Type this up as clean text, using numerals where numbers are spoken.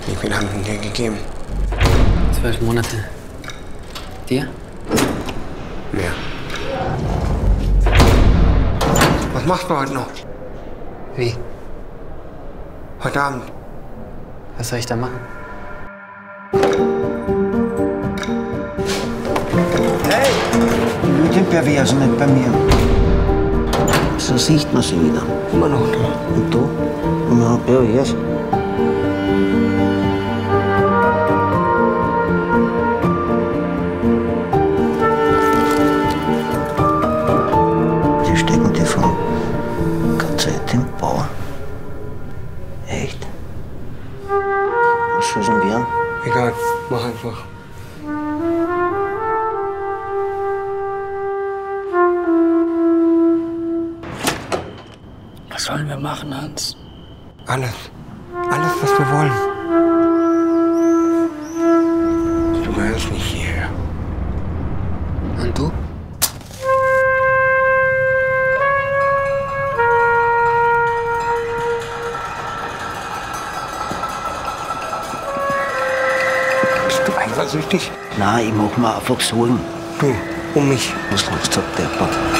Wie viel haben Sie dir gegeben? 12 Monate. Dir? Mehr. Was machst du heute noch? Wie? Heute Abend? Was soll ich da machen? Hey! Die Leute beweisen nicht bei mir. So sieht man sie wieder. Immer noch da. Und du? Ja, pervers. Die stecken die von KZ im Bau. Echt? Was soll es denn werden? Egal, mach einfach. Was sollen wir machen, Hans? Alles. Alles, was wir wollen. Du gehörst nicht hierher. Und du? Bist du eifersüchtig? Nein, ich mach mir einfach Sorgen. Du, um mich. Was lachst du, Deppert?